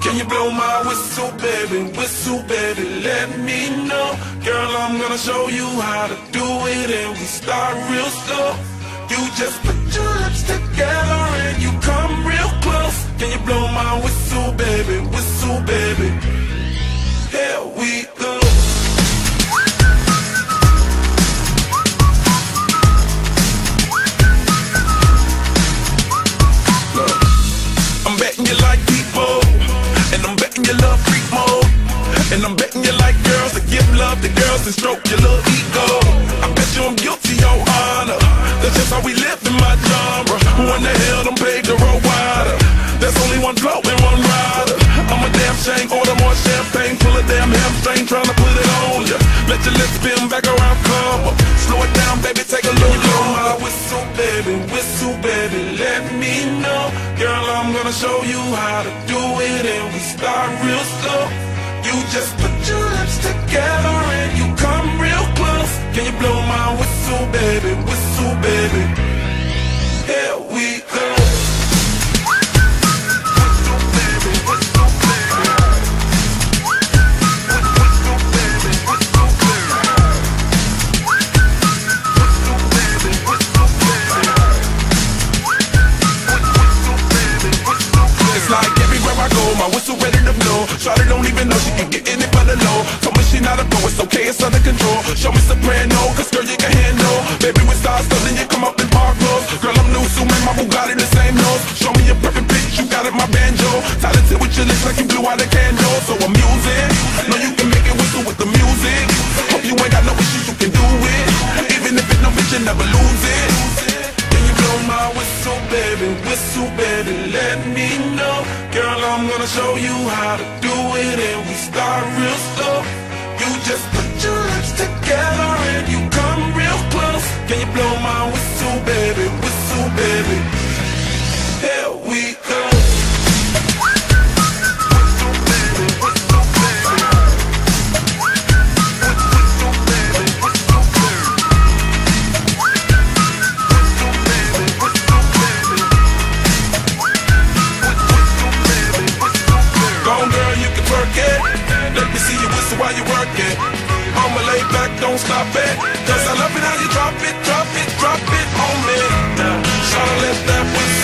Can you blow my whistle, baby, let me know. Girl, I'm gonna show you how to do it, and we start real slow. You just put your lips together and you come real close. Can you blow my whistle, baby, here we go. Look, I'm betting you like people, and I'm betting you love freak mode, and I'm betting you like girls that give love to girls and stroke your little ego. I bet you I'm guilty, your honor. That's just how we live in my genre. Who in the hell done paved the road wider? There's only one float and one rider. I'm a damn shame, order more champagne, pull a damn hamstring, tryna put it on ya. Let your lips spin back around, come up. Slow it down, baby, take a look. Blow my whistle, baby, let me know. Girl, I'm gonna show you how to do it, and we start real slow. You just put your lips together and you come real close. Can you blow my whistle, baby, here we go. My whistle ready to blow. Shawty don't even know she can get in it by the low. Told me she not a pro, it's okay, it's under control. Show me soprano, cause girl you can handle. Baby with stars, so then you come up in park clothes. Girl I'm new, so man, my Bugatti the same nose. Show me a perfect pitch, you got it, my banjo. Talented with your lips like you blew out a candle. So I'm using, know you can make it whistle with the music. Hope you ain't got no issues, you can do it. Even if it's no bitch, you never lose it. Can you blow my whistle, baby, let me know. Girl, I'm gonna show you how to do it, and we start real slow. You just put your lips together and you come real close. Can you blow my whistle, baby, here we go. Let me see you whistle while you work it. I'ma lay back, don't stop it. Cause I love it how you drop it on me. Now, try to let that whistle